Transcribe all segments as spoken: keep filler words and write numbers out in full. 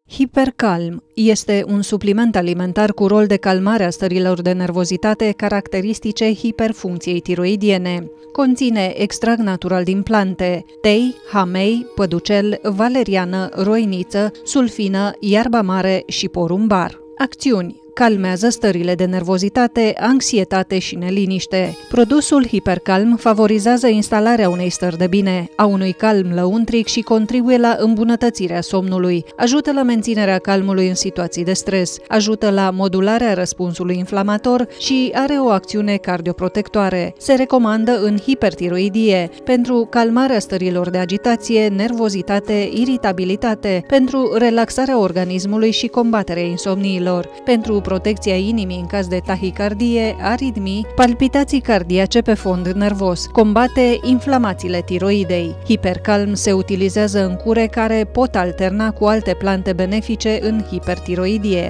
Hipercalm este un supliment alimentar cu rol de calmare a stărilor de nervozitate caracteristice hiperfuncției tiroidiene. Conține extract natural din plante, tei, hamei, păducel, valeriană, roiniță, sulfină, iarba mare și porumbar. Acțiuni: calmează stările de nervozitate, anxietate și neliniște. Produsul Hipercalm favorizează instalarea unei stări de bine, a unui calm lăuntric și contribuie la îmbunătățirea somnului, ajută la menținerea calmului în situații de stres, ajută la modularea răspunsului inflamator și are o acțiune cardioprotectoare. Se recomandă în hipertiroidie, pentru calmarea stărilor de agitație, nervozitate, iritabilitate, pentru relaxarea organismului și combaterea insomniilor, pentru protecția inimii în caz de tahicardie, aritmii, palpitații cardiace pe fond nervos, combate inflamațiile tiroidei. Hipercalm se utilizează în cure care pot alterna cu alte plante benefice în hipertiroidie.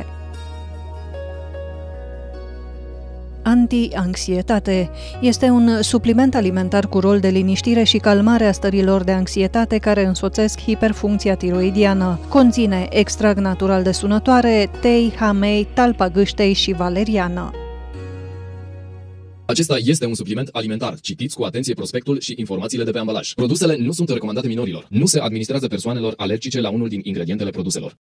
Anti-anxietate este un supliment alimentar cu rol de liniștire și calmare a stărilor de anxietate care însoțesc hiperfuncția tiroidiană. Conține extract natural de sunătoare, tei, hamei, talpa gâștei și valeriană. Acesta este un supliment alimentar. Citiți cu atenție prospectul și informațiile de pe ambalaj. Produsele nu sunt recomandate minorilor. Nu se administrează persoanelor alergice la unul din ingredientele produselor.